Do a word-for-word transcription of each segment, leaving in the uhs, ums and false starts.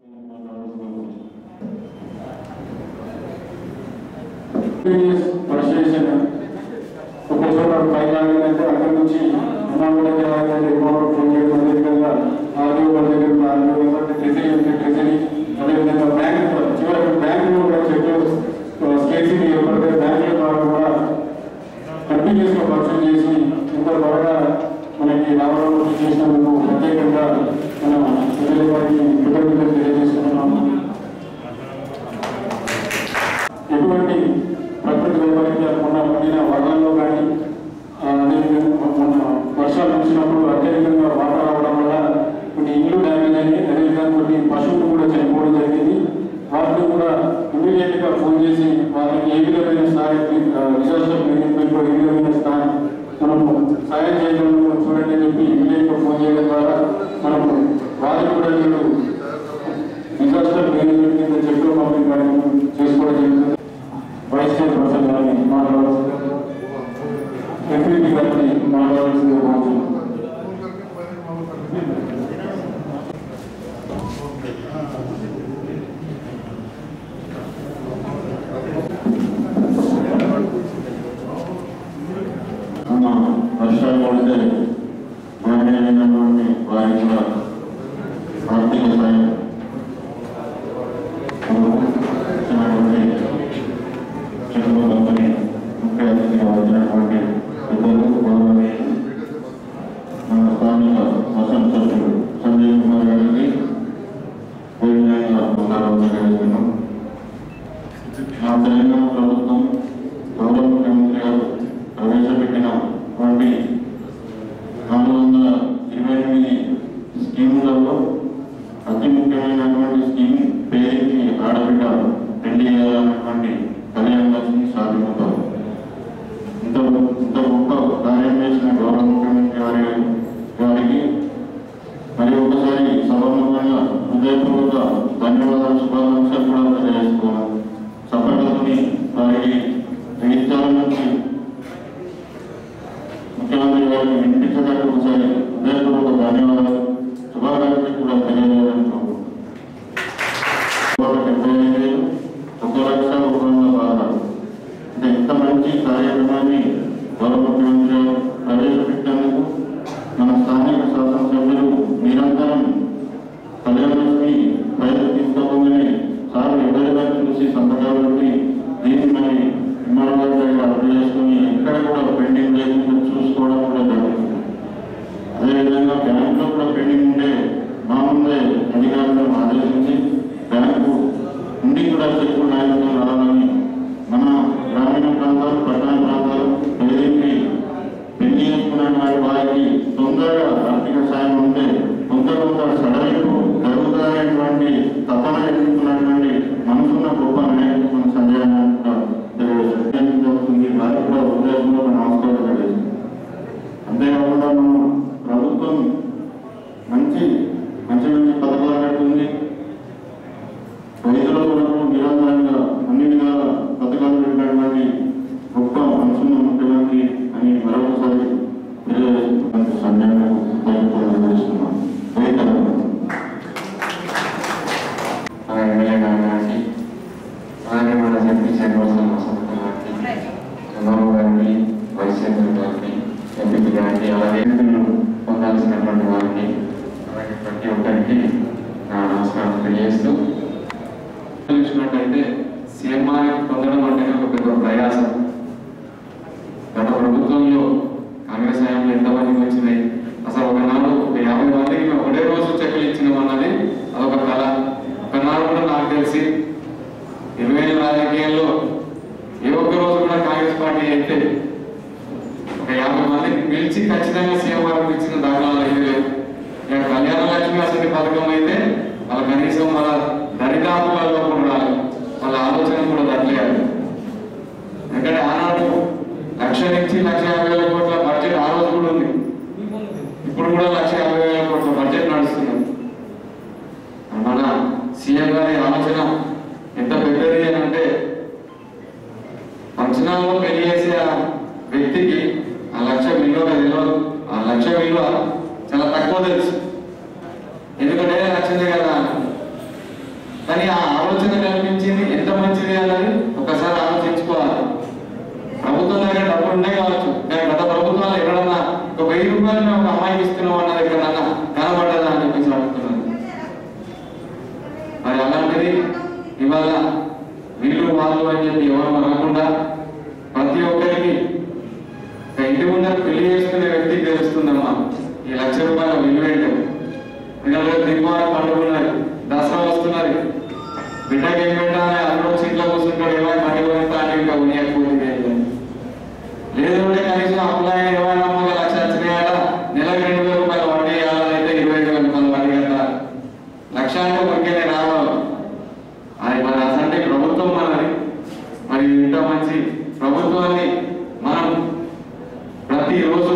Frustration ఒక చోట file ఆగిందంటే అక్కడి నుంచి అమౌంట్ దగ్గర ఆగిందంటే అమౌంట్ ఫోన్ చేయడం, అదేవిధంగా ఆర్డీఓ వాళ్ళ దగ్గర ఆర్డీఓ ట్రెజరీ ఉంటే ట్రెజరీ, అదేవిధంగా బ్యాంక్ చివరికి బ్యాంకులో కూడా చెట్లు స్కేసీని ఎప్పటికీ బ్యాంకుల ద్వారా కూడా కంటిన్యూస్గా పర్చేజ్ చేసి ఇంత త్వరగా మనకి రావడం చేసినందుకు ప్రత్యేకంగా మనం ప్రజల వారికి కృతజ్ఞతలు తెలియజేస్తున్నాము. ఎటువంటి ప్రకృతి వైపరీత్యాలు మొన్న పడిన వరదల్లో కానీ అదేవిధంగా మొన్న వర్షాలు వచ్చినప్పుడు అత్యధికంగా వాటర్ రావడం వల్ల కొన్ని ఇల్లు డ్యామేజ్ అయ్యి, అదేవిధంగా కొన్ని పశువులు కూడా చనిపోవడం జరిగింది. వాటిని కూడా ఇమీడియట్గా ఫోన్ చేసి వాళ్ళకి ఏ విధమైన సహాయం డిజాస్టర్ మేనేజ్మెంట్లో ఏ విధమైన సహాయం మనము సహాయం చేయడం చూడండి అని చెప్పి ఇమీడియట్గా ఫోన్ చేయడం ద్వారా మనము వారికి కూడా మీరు డిజాస్టర్ మేనేజ్మెంట్ కింద చెట్లు పంపిణీ కార్యక్రమం చేసుకోవడం జరుగుతుంది. వైస్ చైర్పర్సన్ గారిని మాట్లాడాల్సింది, ఎంపీపీ గారిని మాట్లాడాల్సింది రోజు వర్షాలు పడితే బాధ్యమైనటువంటి వారి కూడా ఆర్థిక సాయం చెరువు కంపెనీ ముఖ్య అతిథిగా వచ్చినటువంటి ఇద్దరు గౌరవనీయులు మన స్థానిక అసెంబ్లీ సభ్యులు సంజయ్ కుమార్ గారికి తెలియజేస్తున్నాం. మా తెలంగాణ ప్రభుత్వం గౌరవ ముఖ్యమంత్రి గారు ప్రవేశపెట్టినటువంటి నాలుగు వందల ఇరవై ఎనిమిది స్కీములలో అతి ముఖ్యమైనటువంటి స్కీమ్ పేరుకి ఆడబిడ్డ పెళ్లి చేయాలన్నటువంటి కళ్యాణ లక్ష్మి సాధించారు. ఇంత ఇంత గొప్ప కార్యం చేసిన గౌరవ ముఖ్యమంత్రి గారి గారికి మరి ఒకసారి సభాముఖంగా హృదయపూర్వక ధన్యవాదాలు, శుభాకాంక్షలు కూడా తెలియజేస్తున్నాను. సఫలతని వారికి జగిత్యాల నుంచి ముఖ్యమంత్రి గారికి వినిపించడానికి ఒకసారి హృదయపూర్వక ధన్యవాదాలు, శుభాకాంక్షలు కూడా తెలియజేయాలనుకుంటున్నాను. డెబ్బై ఐదు వేలు ఒక లక్ష ఒక వందల బాధలు అంటే ఇంత మంచి కార్యక్రమాన్ని గౌరవ ముఖ్యమంత్రి గారు ప్రవేశపెట్టేందుకు మన స్థానిక శాసనసభ్యులు నిరంతరం కళ్యాణలక్ష్మి ప్రజలు తీసుకోగానే సార్ ఎవరైనా చూసి సంతకాలు పెట్టి దీన్ని మరి విమానాల దగ్గర అప్లై చేసుకుని ఎక్కడ కూడా పెండింగ్ లేకుండా చూసుకోవడం కూడా జరుగుతుంది. అదేవిధంగా బ్యాంకులో కూడా పెండింగ్ ఉంటే మా ముందే అధికారులను ఆదేశించి బ్యాంకు ఉండి కూడా చెక్కు నాయకులు రావాలని మన గ్రామీణ ప్రాంతాలు, పట్టణ ప్రాంతాలు ఏదైతే పెళ్లి చేసుకున్న వారికి తొందరగా ఆర్థిక సాయం ఉంటే కొంత కొంత సడలింపు జరుగుతాయనేటువంటి తపన ఎదుర్కొన్నటువంటి మనసున్న గొప్ప నాయకులు మన సంజయ్ జరుగుతుంది. వారికి కూడా ఉద్దేశంలో నమస్కారం తెలియజేస్తుంది. అంతేకాకుండా మనం ప్రభుత్వం మంచి మంచి మంచి పథకాలు పెడుతుంది. రైతుల కొరకు నిరంతరంగా అన్ని విధాల పథకాలు పెట్టినటువంటి గొప్ప మనసున్న ముఖ్యమంత్రి అని మరొకసారి తెలియజేస్తున్నందుకు సంజయ్ తెలియజేస్తున్నాం. ఎమ్మెల్యే గారికి, అలాగే మన ఎంపీ చైర్పర్సన్ చంద్రబాబు గారికి, వైస్ చైర్మన్ గారికి, ఎంపీ గారికి, అలాగే పొందాల్సినటువంటి వారికి, అలాగే ప్రతి ఒక్కరికి నా నమస్కారం తెలియజేస్తూ, చూసినట్టయితే సీఎంఆర్ పొందడం అంటే ఒక పెద్ద ప్రయాసం. గత ప్రభుత్వంలో కాంగ్రెస్ హయాంలో ఎంతమందికి వచ్చినాయి? అసలు ఒకనాడు ఒక యాభై మందికి ఒకటే రోజు చెక్కులు ఇచ్చినామన్నది అదొక కళ. ఒకనాడు కూడా నాకు తెలిసి ఇరవై ఏళ్ళ రాజకీయాల్లో ఏ ఒక్క రోజు కూడా కాంగ్రెస్ పార్టీ అయితే ఒక యాభై మందికి పిలిచి ఖచ్చితంగా సీఎంఆర్ ఇచ్చిన దాఖలాలు అయితే లేవు. ఇక కళ్యాణ లక్ష్మి అసలు పథకం అయితే వాళ్ళ కనీసం వాళ్ళ దరిదాపులలో కూడా రాదు, వాళ్ళ ఆలోచన కూడా తగ్గలేదు. ఎందుకంటే ఆనాడు లక్ష నుంచి లక్ష యాభై వేల కోట్ల బడ్జెట్ ఆ రోజు కూడా ఉంది, ఇప్పుడు కూడా లక్ష యాభై వేల కోట్ల బడ్జెట్ నడుస్తుంది. మన సీఎం గారి ఆలోచన ఎంత పెద్దది అని అంటే ఫంక్షనాల్లో పెళ్లి చేసే ఆ వ్యక్తికి ఆ లక్ష విలువ తెలియదు, ఆ లక్ష విలువ చాలా తక్కువ తెలుసు. ఎందుకంటే లక్షదే కదా కానీ ఆ ఆలోచన కల్పించింది ఎంత మంచిది అన్నది ఒకసారి ఆలోచించుకోవాలి. ప్రభుత్వం దగ్గర డబ్బులు ఉండే కావచ్చు, కానీ గత ప్రభుత్వాలు ఎక్కడన్నా ఒక వెయ్యి రూపాయలు మేము ఒక అమ్మాయికి ఇస్తున్నాం అన్నది ఎక్కడన్నా కనబడ్డదా అని చెప్పేసి అడుగుతున్నారు. మరి అలాంటిది ఇవాళ వీళ్ళు వాళ్ళు అని చెప్పి ఎవరు అనకుండా ప్రతి ఒక్కరికి ఇంటి ముందర పెళ్లి చేసుకునే వ్యక్తికి తెలుస్తుందమ్మా ఈ లక్ష రూపాయల విలువేంటో. ఎందుకంటే దీపావళి పండుగ ఉన్నది, దసరా వస్తున్నది, బిడ్డకి ఏం పెట్టాలి అందులో సీట్లో కూర్చుంటాడు, ఏమైనా పని కొనిస్తా అంటే ఇంకా కొనియకపోతే లేదంటే కనీసం అప్లై ఏమైనా లక్ష వచ్చినాయట, నెలకు రెండు వేల రూపాయలు వడ్డీ వేయాలైతే ఇరవై ఐదు వేల రూపాయలు వడ్డీ కదా, లక్ష అంటే కొరికేనే రావాలి. అది మరి అసంటే ప్రభుత్వం మనది. మరి ఇంత మంచి ప్రభుత్వాన్ని మనం ప్రతిరోజు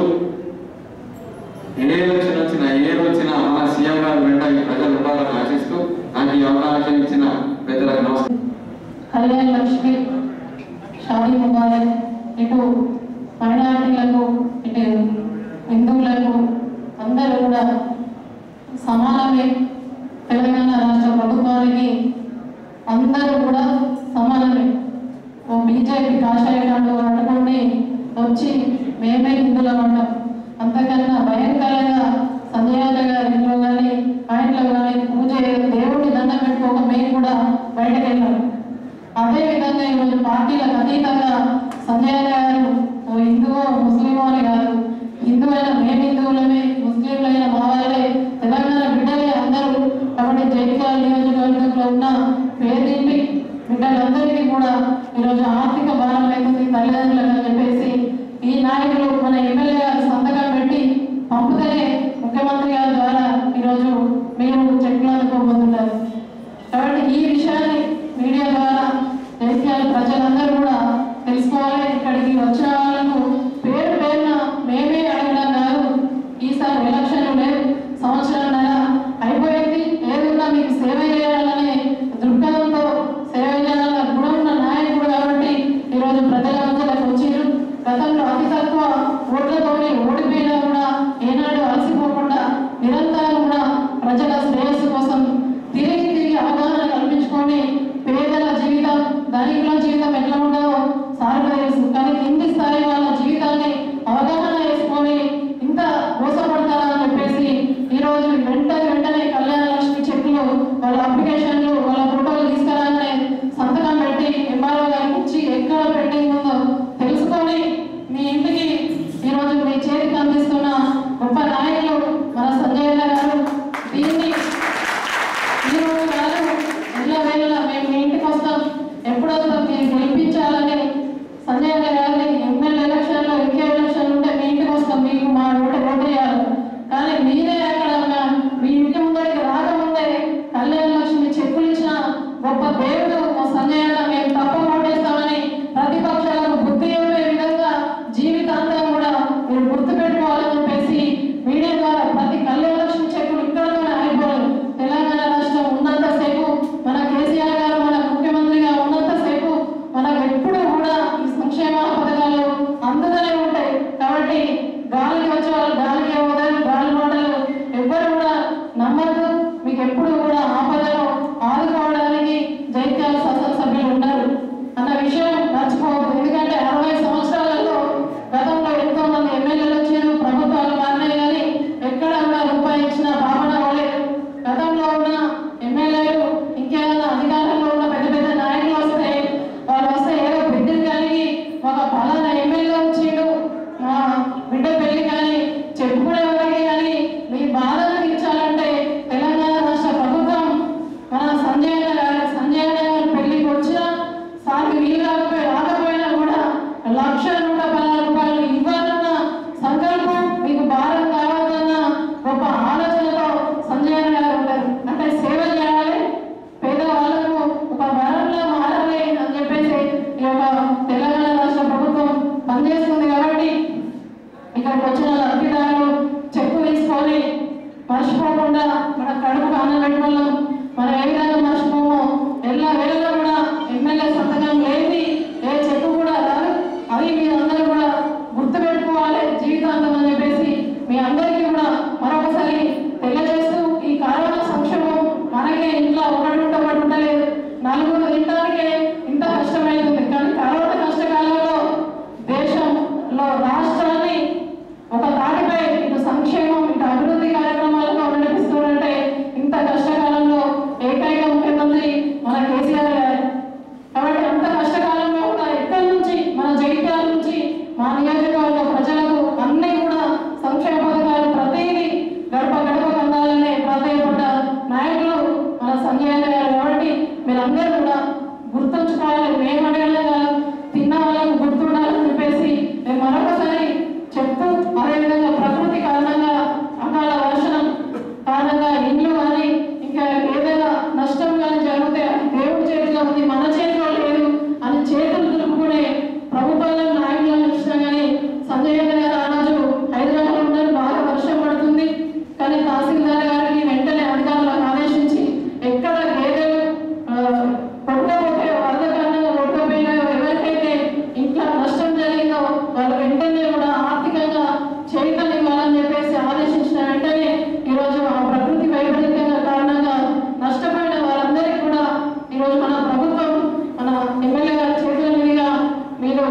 ఏ ఎలక్షన్ వచ్చినా ఏది వచ్చినా మన సీఎం గారు వెంట ప్రజలు ఉండాలని ఆశిస్తూ నాకు ఈ అవకాశం ఇచ్చిన పెద్దలకు నమస్కారం. కళ్యాణ్ లక్ష్మి షాదీ ముబారక్ ఇటు మైనారిటీలకు ఇటు హిందువులకు అందరూ కూడా సమానమే. తెలంగాణ రాష్ట్ర ప్రభుత్వానికి అందరూ కూడా సమానమే. ఓ బీజేపీ కాషాయ కండు అడ్డుకొని వచ్చి మేమే హిందువులం అంటాం. అంతకన్నా భయంకరంగా సంజయాల గారి ఇంట్లో కానీ మా ఇంట్లో కానీ పూజ దేవుడిని దండం పెట్టుకోక మేము కూడా బయటకు వెళ్ళాం. అదేవిధంగా ఈరోజు పార్టీలకు అతీతంగా సంజయాల గారు హిందువో ముస్లిమో అని కాదు, హిందువైన మేము హిందువులమే, ముస్లింలైన మా వాళ్ళే, తెలంగాణ బిడ్డలే అందరూ. కాబట్టి జైత్యాల నియోజకవర్గంలో ఉన్న పేదింటి బిడ్డలందరికీ కూడా ఈరోజు ఆర్థిక భారం అవుతుంది తల్లిదండ్రులకు అని చెప్పేసి ఈ నాయకులు మన ఎమ్మెల్యే గారు సంతకం పెట్టి పంపుతనే ముఖ్యమంత్రి గారి ద్వారా ఈరోజు మీరు చెట్లు అందుకోబోతున్నారు. కాబట్టి ఈ విషయాన్ని మీడియా ద్వారా జైత్యాల ప్రజలందరూ కూడా తెలుసుకోవాలి. ఇక్కడికి వచ్చిన వాళ్ళకు పేరు పేరున మేమే అడగడం కాదు. ఈసారి ఎలక్షన్లు లేవు, సంవత్సరాల అయిపోయింది, ఏదన్నా మీకు సేవ చేయాలనే దృక్పథంతో సేవ చేయాలన్న గుణం ఉన్న నాయకుడు కాబట్టి ఈరోజు ప్రజల మధ్యలోకి వచ్చారు. గతంలో అతి తక్కువ ఓట్లతోనే ఓడిపోయినా కూడా ఏనాడు అలసిపోకుండా నిరంతరం కూడా ప్రజల శ్రేయస్సు కోసం తిరిగి తిరిగి అవగాహన కల్పించుకొని పేదల జీవితం ధనికుల జీవితం ఎట్లా ఉండదో సార్లు తెలుసు. కానీ కింది స్థాయి వాళ్ళ జీవితాన్ని అవగాహన వేసుకొని ఇంత మోసపడతారా అని చెప్పేసి ఈరోజు వెంటనే వెంటనే కళ్యాణ లక్ష్మి చెక్కులు వాళ్ళ అప్లికేషన్లు వాళ్ళ ఫోటోలు తీసుకురాగానే సంతకం పెట్టి ఎంఆర్ఓ గారికి ఇచ్చి ఎక్కడ పెండింగ్ ఉందో తెలుసుకొని మీ ఇంటికి ఈరోజు మీ చేతికి అందిస్తున్న గొప్ప నాయకులు మన సంజయ్ గారు. దీన్ని ఈరోజు కాదు ఎల్ల వేళ మేము మీ ఇంటికి వస్తాం, ఎప్పుడు వస్తాం, మీరు గెలిపించాలని సంజయ్ గారిని ఎమ్మెల్యే ఎలక్షన్లో ఇంకే ఎలక్షన్లు ఉంటే మీ ఇంటికి వస్తాం, మీకు మా ఓటు ఓటు చేయాలి. కానీ మీరే అక్కడ మీ ఇంటి ముందరికి రాకముందే కళ్యాణ లక్ష్మి చెప్పులు ఇచ్చిన గొప్ప దేవుడు మా సంజయ్ అన్న. మేము తప్ప ఓటేస్తామని ప్రతిపక్షాలకు బుద్ధి చెప్పే విధంగా జీవితాంతం కూడా మీరు గుర్తు పెట్టుకోవాలని చెప్పేసి మీడియా ద్వారా ప్రతి కళ్యాణ లక్ష్మి చెప్పులు ఇక్కడనే అయిపోలేదు. తెలంగాణ రాష్ట్రం ఉన్నంతసేపు మన కేసీఆర్ గారు మన ముఖ్యమంత్రిగా ఉన్నంతసేపు మనకు ఎప్పుడు కూడా ఈ సంక్షేమ పథకాలు అందుతూనే ఉంటాయి. కాబట్టి గాలికి వచ్చే వాళ్ళు గాలికి వదలు, గాలి మాటలు ఎవ్వరు కూడా నమ్మద్దు. మీకు ఎప్పుడు కూడా ఆపదలో ఆదుకోవడానికి జైత్యాల శాసనసభ్యులు ఉన్నారు అన్న విషయం మర్చిపోవద్దు. ఎందుకంటే అరవై సంవత్సరాలలో గతంలో ఎంతో మంది ఎమ్మెల్యేలు వచ్చారు, ప్రభుత్వాలు మారినాయి, కానీ ఎక్కడ కూడా రూపాయి ఇచ్చిన భావన అవ్వలేదు. గతంలో ఉన్న ఎమ్మెల్యేలు ఇంకేమైనా అధికారంలో ఉన్న పెద్ద పెద్ద నాయకులు వస్తే వాళ్ళు వస్తే ఏదో బిడ్డలు కలిగి ఒక పలానా ఎమ్మెల్యే వచ్చిండు మా బిడ్డ పెళ్లి కానీ చెప్పుకునేవారికి, కానీ మీ బాధను తీర్చాలంటే తెలంగాణ రాష్ట్ర ప్రభుత్వం మన సంజయ్ గారు సంజయ్ గారు పెళ్లికి వచ్చినా సార్కి వీలు రాకపోయి రాకపోయినా కూడా లక్ష నూట పదహారు రూపాయలు ఇవ్వాలన్న సంకల్పం మీకు భారం కావాలన్న గొప్ప ఆలోచనతో సంజయ్ గారు ఉంటారు. అంటే సేవ చేయాలి, పేదవాళ్ళకు ఒక వరంలా మారాలి అని చెప్పేసి ఈ యొక్క తెలంగాణ రాష్ట్ర ప్రభుత్వం పనిచేస్తుంది. కాబట్టి ఇక్కడికి వచ్చిన లబ్ధిదారులు చెక్కు తీసుకొని మర్చిపోకుండా మన కడుపుకు అన్నం పెట్టుకున్నాం. మనం ఏ విధంగా మర్చిపోమో ఎల్ల వేళలో కూడా ఎమ్మెల్యే సంతకం లేని ఏ చెక్కు కూడా రాదు. అవి మీరందరూ కూడా గుర్తుపెట్టుకోవాలి జీవితాంతం అని చెప్పేసి మీ అందరికీ కూడా మరొకసారి తెలియజేస్తూ, ఈ కరోనా సంక్షోభం మనకే ఇంట్లో ఒకటి ఉంటే ఒకటి ఉండలేదు. కూడా గుర్తుంచుకోవాలి. మేము అడగడం కాదు, తిన్న వాళ్ళకు గుర్తుండాలని చెప్పేసి మేము మరొకసారి చెప్తూ, అదేవిధంగా ప్రకృతి కారణంగా అకాల వర్షం కారణంగా ఇండ్లు కానీ ఇంకా ఏదైనా నష్టం కానీ జరిగితే అది దేవుడి చేతిలో ఉంది, మన చేతిలో లేదు అని చేతులు దులుపుకునే ప్రభుత్వాలను నాయకులను చూసినా కానీ సంజయ్ గారు ఆ రోజు హైదరాబాద్లో ఉన్నారు, బాగా వర్షం పడుతుంది. కానీ తహసీల్దార్ గారికి వెంటనే అధికారులకు ఆదేశించి ఎక్కడ గేదెలు కొట్టకపోతే వరద కారణంగా కొట్టకపోయినా ఎవరికైతే ఇంట్లో నష్టం జరిగిందో వాళ్ళు వెంటనే కూడా ఆర్థికంగా చైతన్యం ఇవ్వాలని చెప్పేసి ఆదేశించిన వెంటనే ఈరోజు ఆ ప్రకృతి వైపరీత్యంగా కారణంగా నష్టపోయిన వారందరికీ కూడా ఈరోజు మన ప్రభుత్వం మన ఎమ్మెల్యే గారి చేతుల మీదుగా మీరు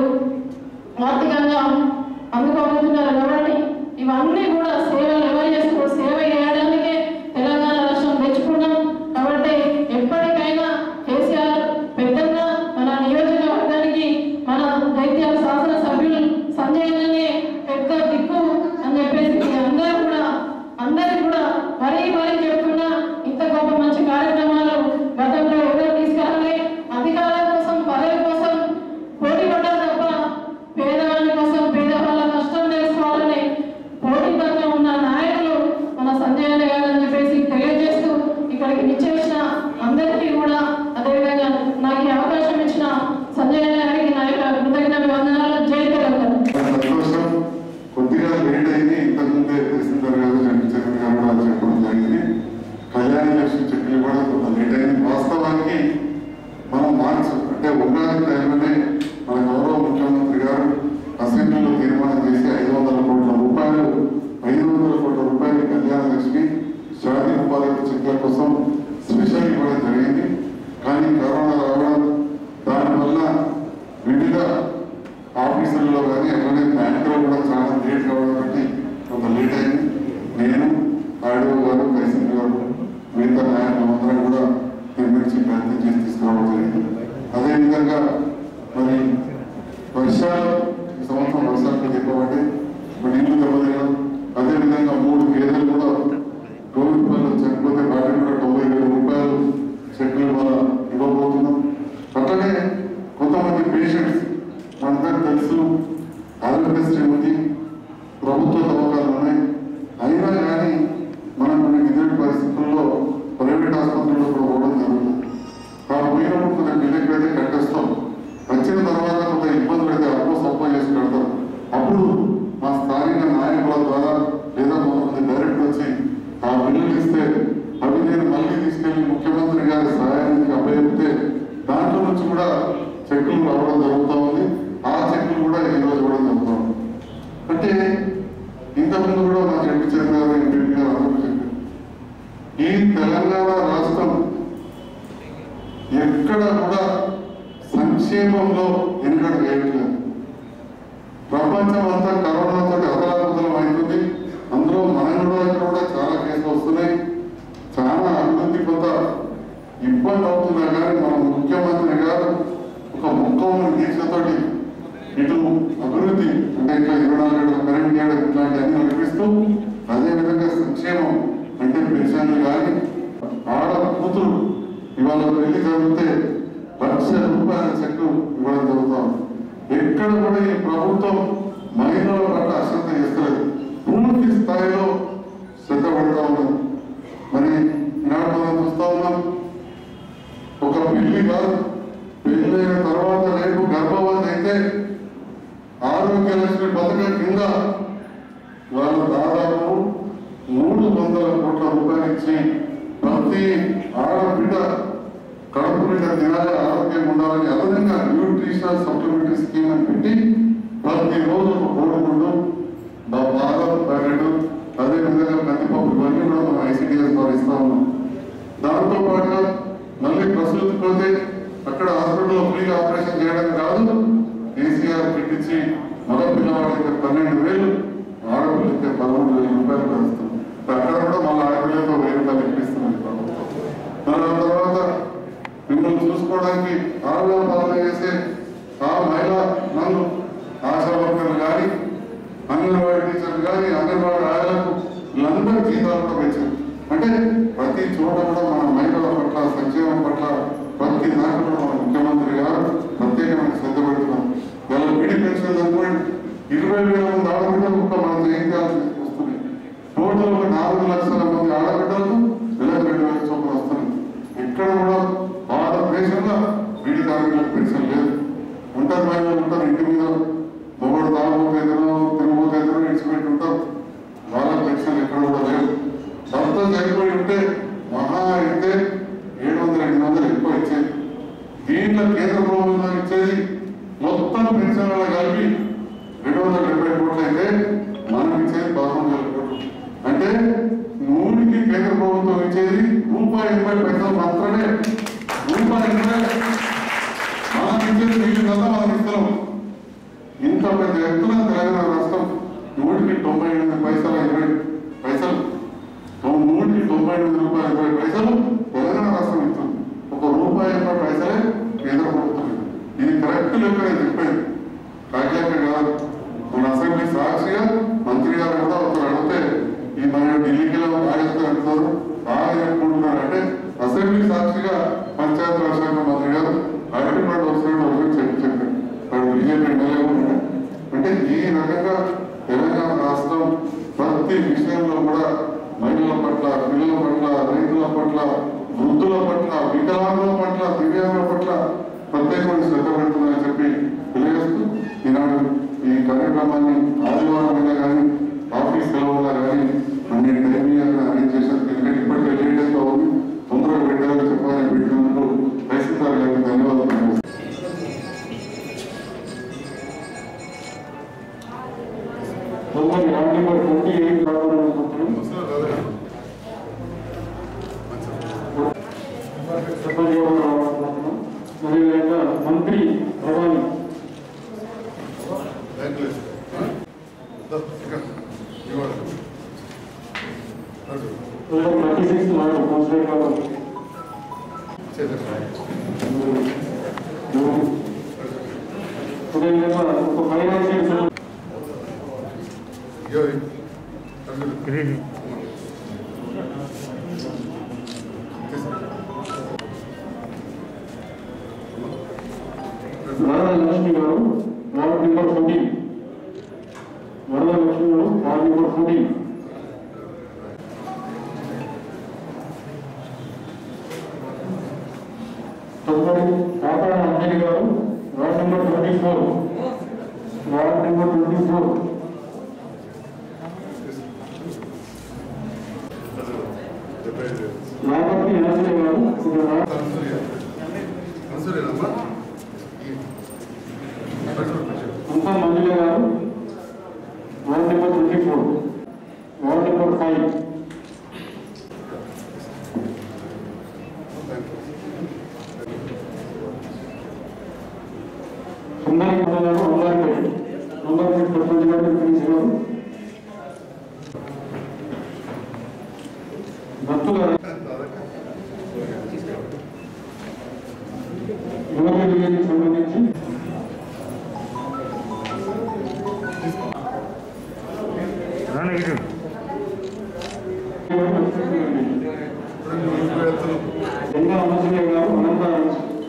ఆర్థికంగా అందుకోబోతున్నారు. కాబట్టి ఇవన్నీ కూడా సేవలు ఎవరు చేస్తారు, సేవ చేయడానికే తెలంగాణ రాష్ట్రం తెచ్చుకున్నాం. కాబట్టి ఎప్పటికైనా కేసీఆర్ పెద్దగా మన నియోజకవర్గానికి మన దైత్యాల శాసనసభ్యులు సంజయ్ పెద్ద దిక్కు అని చెప్పేసి అందరూ కూడా అందరికి కూడా మరీ మరీ చెప్తున్నా, ఇంత గొప్ప మంచి కార్యక్రమాలు గతంలో ఎవరు తీసుకురాలి. అధికారం కోసం పదవి కోసం పోటీ పడ్డారు తప్ప పేదవాళ్ళ కోసం పేదవాళ్ళ కష్టం తెలుసుకోవాలని పోటీపరంగా ఉన్న నాయకులు మన సంజయ్ గారు అని చెప్పేసి తెలియజేస్తూ ఇక్కడికి నిచ్చేసిన అందరికీ కూడా, అదేవిధంగా నాకు ఈ అవకాశం ఇచ్చిన సంజయ్ గారికి నా యొక్క కృతజ్ఞత వందనాలు. జై తెలంగాణ. సంతోషం. కొద్దిగా లేట్ అయింది, ఇంతకుముందే తహసీల్దార్ గారు చంద్రశేఖర్ గారు కూడా చెప్పడం జరిగింది. కళ్యాణ లక్ష్మి చెక్కులు కూడా కొంత లేట్ అయింది. వాస్తవానికి మనం మార్చ్ అంటే ఉగాది టైంలోనే మన గౌరవ ముఖ్యమంత్రి గారు అసెంబ్లీలో తీర్మానం చేసి ఐదు వందల కోట్ల రూపాయలు ఐదు వందల కోట్ల రూపాయలు కళ్యాణ లక్ష్మి షాదీ ఉపాధి చెక్కుల కోసం స్పెషల్ ఇవ్వడం జరిగింది. కానీ కరోనా రావడం, దానివల్ల వివిధ ఆఫీసుల్లో కానీ అట్లనే బ్యాంకులో కూడా చాలా లేట్ కావడం బట్టి కొంత లేట్ అయింది. నేను ఆడియో గారు తహసీల్ గారు మిగతా నాయకులు అందరం కూడా నిర్మించి ప్రయత్నం చేసి తీసుకురావడం జరిగింది. అదేవిధంగా మరి వర్షాలు ఈ సంవత్సరం వర్షాలు చెప్పబట్టి మరి ఇల్లు దెబ్బతినడం, అదేవిధంగా మూడు గేదెలు కూడా కోవిడ్ వల్ల చనిపోతే వాటికి కూడా తొంభై వేల రూపాయలు చెక్కుల వల్ల ఇవ్వబోతున్నాం. అట్లనే కొంతమంది పేషెంట్స్ మనందరికి తెలుసు ఆరోగ్యశ్రీ ఉంది, ప్రభుత్వ దవాఖాలు ఉన్నాయి, అయినా కానీ మనం కొన్ని విధుల పరిస్థితుల్లో ప్రైవేట్ ఆసుపత్రుల్లో కూడా పోవడం జరుగుతుంది. ఆ పోయినప్పుడు కొంత బిల్లుకి అయితే కట్టేస్తాం, వచ్చిన తర్వాత కొంత ఇబ్బందులు అయితే అప్పో సప్పో చేసి కడతాం. అప్పుడు మా స్థానిక నాయకుల ద్వారా లేదా కొంతమంది డైరెక్ట్ వచ్చి ఆ బిల్లులు ఇస్తే అవి నేను మళ్ళీ తీసుకెళ్లి ముఖ్యమంత్రి గారి సహాయానికి అప్పగిస్తే దాంట్లో నుంచి కూడా చెక్కులు రావడం జరుగుతూ ఉంది. ఆ చెక్కులు కూడా ఈరోజు ఇవ్వడం జరుగుతూ ఉంది. అంటే ఇంతకుముందు కూడా మా జడ్పీ చైర్మన్ గారు ఎంపీ గారు అందరూ చెప్పారు, ఈ తెలంగాణ రాష్ట్రం ఎక్కడ కూడా సంక్షేమంలో ఎన్నడూ వేయట్లేదు. ప్రపంచం అంతా కరోనాతో అతలాకుతలం అవుతుంది. అందులో మనం కూడా ఇక్కడ కూడా చాలా కేసులు వస్తున్నాయి. చాలా అభివృద్ధి కొంత ఇబ్బంది అవుతున్నా కానీ మన ముఖ్యమంత్రి గారు ఒక ముఖ్యమైన దీక్షతోటి ఇటు అభివృద్ధి అంటే ఇంకా ఇరవై నాలుగు కరెంట్ చేయడం ఇట్లాంటివన్నీ నడిపిస్తూ, అదేవిధంగా సంక్షేమం అంటే పెన్షన్లు కానీ ఆడ కూతురు ఇవాళ పెళ్లి జరిగితే లక్ష రూపాయల చెక్కు ఇవ్వడం జరుగుతాం. ఎక్కడ కూడా ఈ ప్రభుత్వం మహిళల పట్ల అశ్రద్ధ చేస్తుంది, పూర్తి స్థాయిలో శ్రద్ధ పడుతూ ఉన్నది. మరి ఈనాడు మనం చూస్తూ ఉన్నాం, ఒక పెళ్లి కాదు, పెళ్ళైన తర్వాత రేపు గర్భవతి అయితే ఆరోగ్య లక్ష్మి పథకం కింద వాళ్ళు దాదాపు మూడు వందల కోట్ల రూపాయలు ఇచ్చి ప్రతి ఆడబిడ్డ కడుపు బిడ్డ తినాలి, ఆరోగ్యం ఉండాలని అదనంగా న్యూట్రిషనల్ సప్లిమెంటరీ స్కీమ్ అని పెట్టి ప్రతిరోజు ఒక కోడిగుడ్డు బాదం ప్యాకెట్ అదేవిధంగా కందిపప్పు ఇవన్నీ కూడా మనం ఐసీడీఎస్ ద్వారా ఇస్తా ఉన్నాం. దాంతో పాటుగా మళ్ళీ ప్రసూతి పోతే అక్కడ హాస్పిటల్లో ఫ్రీగా ఆపరేషన్ చేయడం కాదు, కేసీఆర్ పెట్టించి మగ పిల్లవాడికి పన్నెండు వేలు ఆడపిల్లకి పదమూడు వేల రూపాయలు కలుస్తుంది. అక్కడ కూడా మళ్ళీ ఆడపిల్లతో వెయ్యి రూపాయలు ఇప్పిస్తున్నాం ప్రభుత్వం. దాని తర్వాత మిమ్మల్ని చూసుకోవడానికి ఆడలో పాలన చేసే ఆ మహిళ నన్ను ఆశా వర్కర్లు కానీ అంగన్వాడీ టీచర్లు కానీ అంగన్వాడీ ఆయలకు వీళ్ళందరూ జీతాలు కూడా పెంచారు. అంటే ప్రతి చోట కూడా మన మహిళల పట్ల సంక్షేమం పట్ల ప్రతి దాంట్లో మన ముఖ్యమంత్రి గారు ప్రత్యేకమైన శ్రద్ధ పెడుతున్నాం. ఇలా బీడీ పెన్షన్ అనుకోండి, ఇరవై వేల మంది ఆడబిడ్డలు ఒక మన జయించాల్సి వస్తుంది. టోటల్ ఒక నాలుగు లక్షల మంది ఆడబిడ్డలకు నెలకు రెండు వేల చొప్పున వస్తుంది. ఎక్కడ కూడా భారతదేశంలో బీడీ కార్మికులకు పెన్షన్ లేదు. ఉంటారు మహిళలు ఉంటారు, ఇంటి మీద మొగడు తాగుబోతేతనో తిరుగుబోతేతనో ఇచ్చిపెట్టి ఉంటారు. వాళ్ళ పెన్షన్ ఎక్కడ కూడా లేవు. భర్త చనిపోయి ఉంటే మహా అయితే ఏడు వందల ఎనిమిది వందలు ఎక్కువ ఇచ్చేది. దీంట్లో కేంద్ర ప్రభుత్వం ఇచ్చేది మొత్తం పెన్షన్లలో కలిపి రెండు వందల డెబ్బై కోట్లు అయితే మనం ఇచ్చేది పదకొండు వేల కోట్లు. అంటే నూటికి కేంద్ర ప్రభుత్వం ఇచ్చేది రూపాయి ఎనభై పైసలు మాత్రమే. రూపాయి ఎనభై మనం ఇచ్చేది వీళ్ళు కదా మనం ఇస్తున్నాం. ఇంత పెద్ద ఎత్తున తెలంగాణ రాష్ట్రం నూటికి తొంభై ఎనిమిది పైసలు ఇరవై పైసలు నూటికి తొంభై ఎనిమిది రూపాయల ఇరవై పైసలు తెలంగాణ రాష్ట్రం ఇస్తుంది. ఒక రూపాయి ఇరవై పైసలే కేంద్ర ప్రభుత్వం. ఇది కరెక్ట్ లెక్క నేను చెప్పేది, కాకిలెక్క కాదు. మన అసెంబ్లీ సాక్షిగా మంత్రి గారు కూడా ఒకరు అడిగితే ఈ మన ఢిల్లీకి ఆగస్టు అంటున్నారు, బాగా చెప్పుకుంటున్నారు. అంటే అసెంబ్లీ సాక్షిగా పంచాయతీ రాజ్ శాఖ మంత్రి గారు అరటి పండు వస్తున్న ఒకటి చెప్పి చెప్పారు. వాడు బీజేపీ ఎమ్మెల్యే కూడా. అంటే ఈ రకంగా తెలంగాణ రాష్ట్రం ప్రతి విషయంలో కూడా మహిళల పట్ల, పిల్లల పట్ల, రైతుల పట్ల, వృద్ధుల పట్ల, వికలాంగుల పట్ల, దివ్యాంగుల పట్ల ప్రత్యేకమైన శ్రద్ధ పెడుతుందని చెప్పి తెలియజేస్తూ ఈనాడు ఈ కార్యక్రమాన్ని ఆదివారం మీద కానీ ఆఫీస్ సెలవులా కానీ అన్ని టైమింగ్ అరేంజ్ చేశారు. ఎందుకంటే ఇప్పటికే లేట్ అవుతా ఉంది, తొందరగా పెట్టాలని చెప్పాలని పెట్టినందుకు తహసీల్దార్ గారికి ధన్యవాదాలు. మంత్రి భవాని థర్టీ సిక్స్ ఒక ఫైనాన్షియల్ వరద లక్ష్మి గారు వార్డ్ నెంబర్ ఫోర్టీన్ వరద లక్ష్మి గారు వార్డ్ నెంబర్ ఫోర్టీన్ తదుపరి కాపాడ అంజలి గారు ward number twenty four ward number twenty four రాబర్తి ఆంజలి గారు అంతా మంజుల గారు ward number twenty four ward number five Sundari గారు అమ్మాయిపేట అమ్మాయిపేట సర్పంచ్ గారు ప్లీజ్ గారు భక్తుల యువకుడికి సంబంధించి జంగా అమర్జునే గారు అనంతరం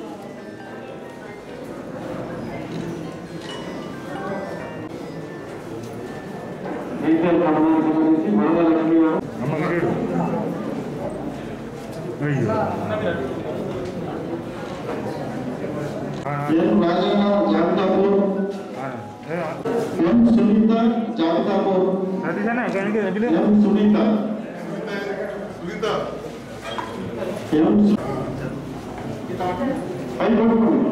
రీటైల్ ప్రమాణానికి సంబంధించి వరద లక్ష్మి గారు ఎం రాజన్న జాబితాపూర్ ఎం సునీత జాబితాపూర్ ఎం సునీత ఎం పై పడుకోండి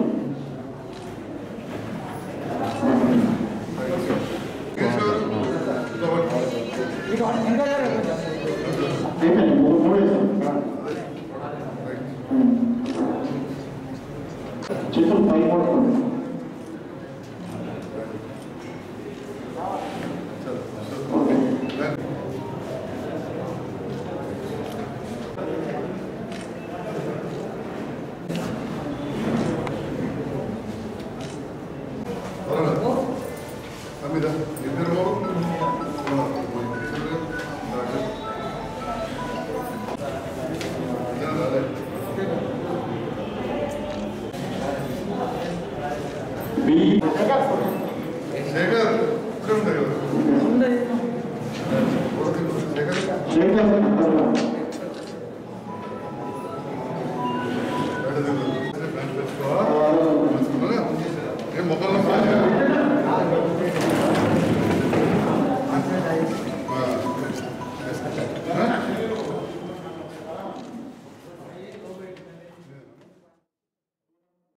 చిత్రం పై పడుకోండి బి శేఖర్ ఇక్కడ ఉంటాయి శేఖర్ శేఖర్ ఏ మొక్కలు